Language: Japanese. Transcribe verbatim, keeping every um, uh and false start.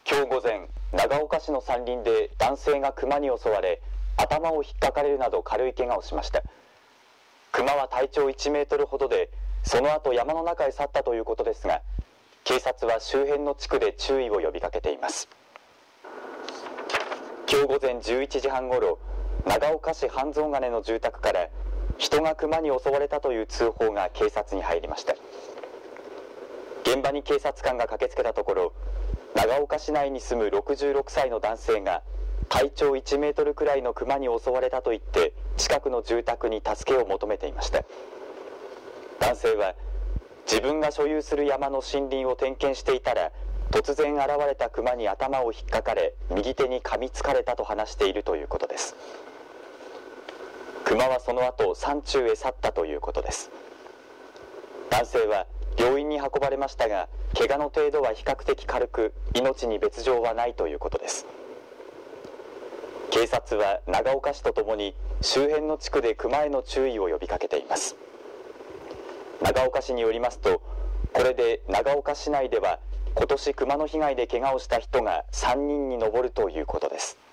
今日午前、長岡市の山林で男性がクマに襲われ、頭を引っかかれるなど軽い怪我をしました。クマは体長いちメートルほどで、その後山の中へ去ったということですが、警察は周辺の地区で注意を呼びかけています。今日午前じゅういちじはんごろ、長岡市半蔵金の住宅から人がクマに襲われたという通報が警察に入りました。現場に警察官が駆けつけたところ、長岡市内に住むろくじゅうろくさいの男性が体長いちメートルくらいのクマに襲われたと言って近くの住宅に助けを求めていました。男性は自分が所有する山の森林を点検していたら突然現れたクマに頭を引っかかれ右手に噛みつかれたと話しているということです。クマはその後山中へ去ったということです。男性は病院に運ばれましたが怪我の程度は比較的軽く命に別状はないということです。警察は長岡市とともに周辺の地区でクマへの注意を呼びかけています。長岡市によりますと、これで長岡市内では今年クマの被害で怪我をした人がさんにんに上るということです。